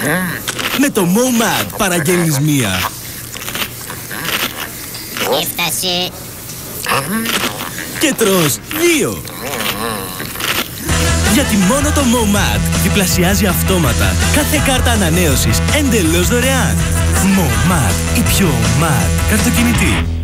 Με το MoMad παραγγέλνεις μία. Έφτασε. Και τρως δύο. Γιατί μόνο το MoMad διπλασιάζει αυτόματα κάθε κάρτα ανανέωσης εντελώς δωρεάν. MoMad, η πιο mad καρτοκινητή.